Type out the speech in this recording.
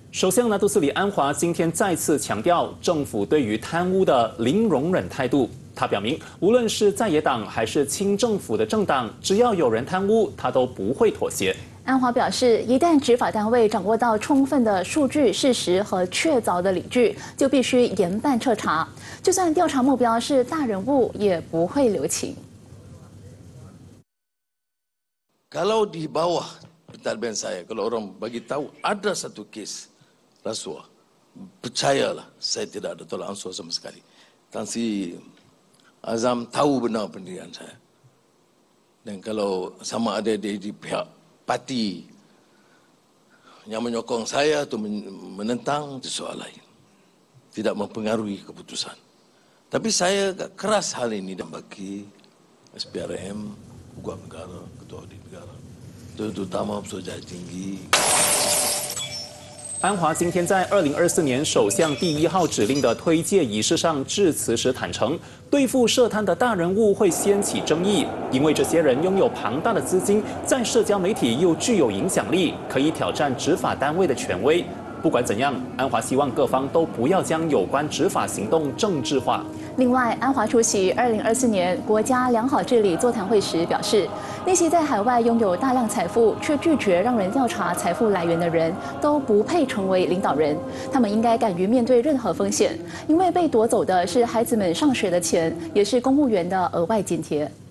首相拿督斯里安华今天再次强调，政府对于贪污的零容忍态度。他表明，无论是在野党还是亲政府的政党，只要有人贪污，他都不会妥协。 安华表示，一旦执法单位掌握到充分的数据、事实和确凿的理据，就必须严办彻查。就算调查目标是大人物，也不会留情。 Kalau di bawah pentadbiran saya, kalau orang bagi tahu ada satu kes rasuah, percayalah saya tidak ada tolak ansur sama sekali. Tan Sri Azam tahu benar pendirian saya. Dan kalau sama ada di pihak parti yang menyokong saya atau menentang, itu soal lain. Tidak mempengaruhi keputusan. Tapi saya keras hal ini dan bagi SPRM, Peguam Negara, Ketua Audit Negara, terutama Pesuruhjaya Tinggi。 安华今天在2024年首相第1号指令的推介仪式上致辞时坦诚，对付涉贪的大人物会掀起争议，因为这些人拥有庞大的资金，在社交媒体又具有影响力，可以挑战执法单位的权威。不管怎样，安华希望各方都不要将有关执法行动政治化。 另外，安华出席2024年国家良好治理座谈会时表示，那些在海外拥有大量财富却拒绝让人调查财富来源的人，都不配成为领导人。他们应该敢于面对任何风险，因为被夺走的是孩子们上学的钱，也是公务员的额外津贴。